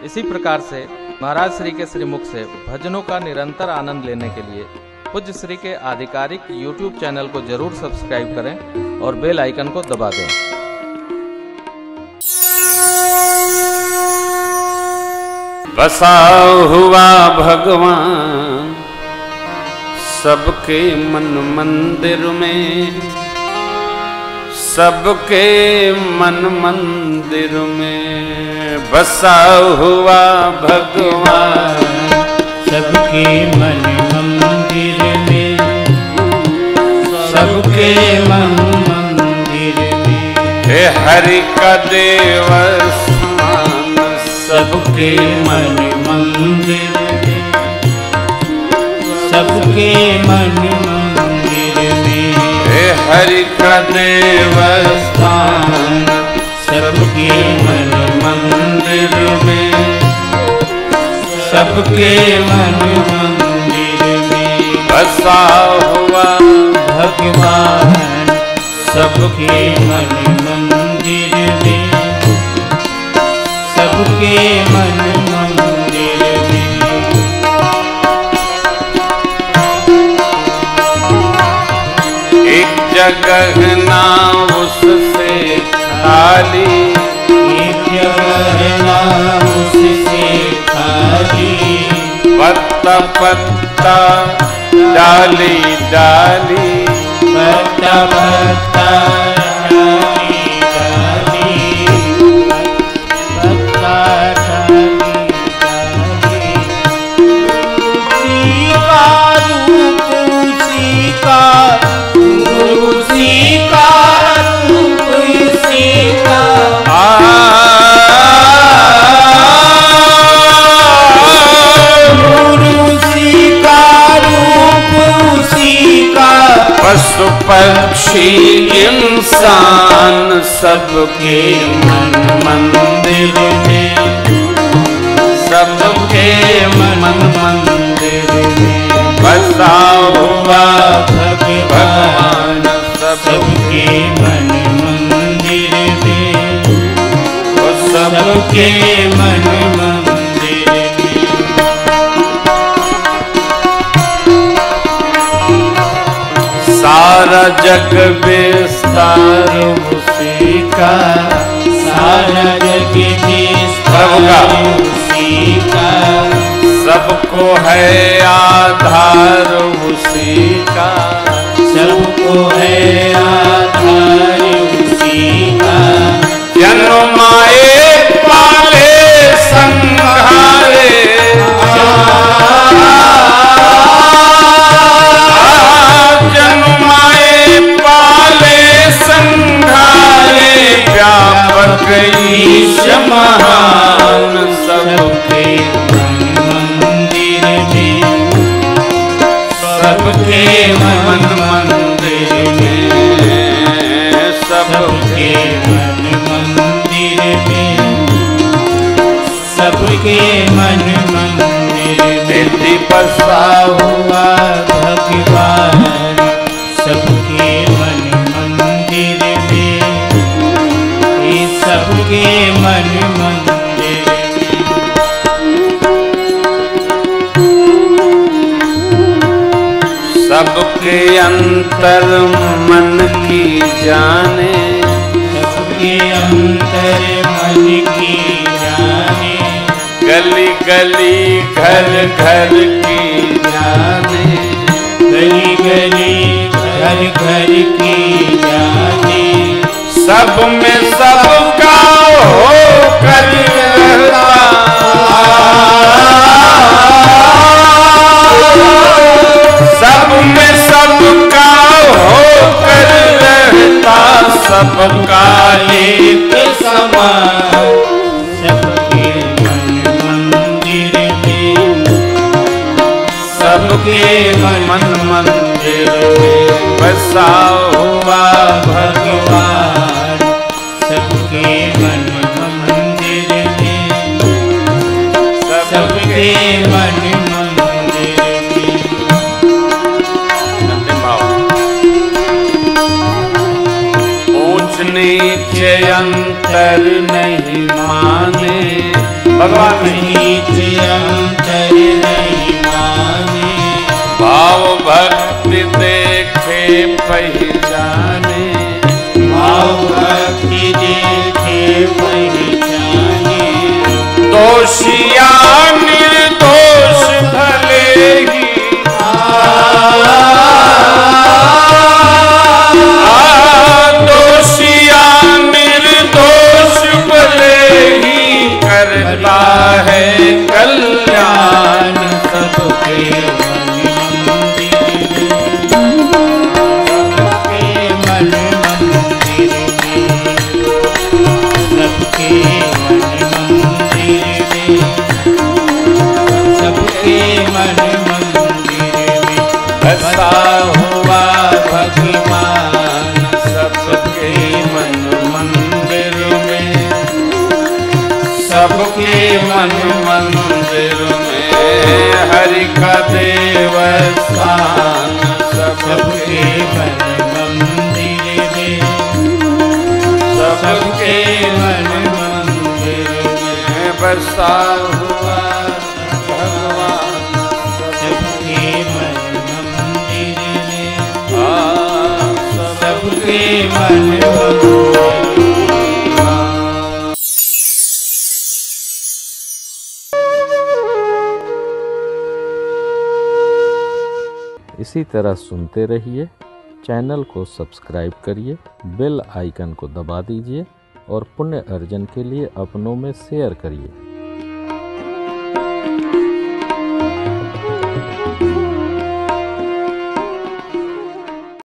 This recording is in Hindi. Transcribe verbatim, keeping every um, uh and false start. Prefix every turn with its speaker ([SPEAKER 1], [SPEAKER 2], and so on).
[SPEAKER 1] इसी प्रकार से महाराज श्री के श्रीमुख से भजनों का निरंतर आनंद लेने के लिए पूज्य श्री के आधिकारिक यूट्यूब चैनल को जरूर सब्सक्राइब करें और बेल आइकन को दबा दें।
[SPEAKER 2] बसा हुआ भगवान सबके मन मंदिर में, सबके मन मंदिर में बसा हुआ भगवान
[SPEAKER 3] सबके मन मंदिर में, सबके मन मंदिर में।
[SPEAKER 2] हे हरि का देवस्थान
[SPEAKER 3] सबके मन मंदिर में, सबके मन मंदिर में।
[SPEAKER 2] हे हरि का देवस्थान
[SPEAKER 3] सबके मन मंदिर में, सबके मन मंदिर में
[SPEAKER 2] बसा हुआ
[SPEAKER 3] भगवान सबके मन मंदिर में, सबके मन मंदिर में।
[SPEAKER 2] एक जगह ना उससे खाली,
[SPEAKER 3] एक जगह ना उससे खाली।
[SPEAKER 2] पत्ता पत्ता डाली डाली,
[SPEAKER 3] पत्ता पत्ता डाली डाली, पत्ता डाली डाली। उसी का रूप उसी का, उसी का रूप उसी का।
[SPEAKER 2] पशु पक्षी इंसान सबके मन मंदिर में, सबके मन मंदिर में बसा हुआ भगवान
[SPEAKER 3] सबके मन मंदिर में, सबके मन मंदिर में।
[SPEAKER 2] सारा जग विस्तार उसी का,
[SPEAKER 3] सारा जग विस्तार उसी का।
[SPEAKER 2] सबको है आधार उसी का,
[SPEAKER 3] सबको है आधार उसी का।
[SPEAKER 2] जन्माए पाले संहारे, ईश महान सबके
[SPEAKER 3] मन मंदिर में,
[SPEAKER 2] सबके मन मंदिर में,
[SPEAKER 3] सबके मन मंदिर में, सबके मन मंदिर में
[SPEAKER 2] बसा हुआ
[SPEAKER 3] भगवान सबके मन मंदिर में, सबके मन मंदिर में।
[SPEAKER 2] सबके अंतर मन की जाने,
[SPEAKER 3] सबके अंतर मन की जाने।
[SPEAKER 2] गली गली घर घर की जाने,
[SPEAKER 3] गली गली घर घर की जाने।
[SPEAKER 2] सब में सबका हो कर रहता, सब में सबका हो कर रहता, सबका एक
[SPEAKER 3] समान। सबके मन मंदिर में,
[SPEAKER 2] सबके मन मंदिर में बसा हुआ भगवान
[SPEAKER 3] सबके मन मंदिर में, सबके मन मंदिर में।
[SPEAKER 2] ऊंच नीचे अंतर नहीं माने, भगवान
[SPEAKER 3] नीच अंतर नहीं माने,
[SPEAKER 2] भाव भक्ति देखे पहचाने,
[SPEAKER 3] भाव भक्ति देखे पहचाने,
[SPEAKER 2] दोषिया निर्दोष भले ही दोषिया निर्दोष भले ही करता है कल्याण
[SPEAKER 3] सबके मन मंदिर में, सबके मन मंदिर में, सबके मन मंदिर में
[SPEAKER 2] बसा हुआ भगवान सबके मन मंदिर में, सबके मन मंदिर में हरि का देवस्थान
[SPEAKER 3] सबके मन मंदिर में,
[SPEAKER 2] सबके मन मंदिर में बसा हुआ भगवान
[SPEAKER 3] सबके मन मंदिर में,
[SPEAKER 2] हाँ,
[SPEAKER 3] सबके मन मंदिर में।
[SPEAKER 1] इसी तरह सुनते रहिए। चैनल को सब्सक्राइब करिए, बेल आइकन को दबा दीजिए और पुण्य अर्जन के लिए अपनों में शेयर करिए।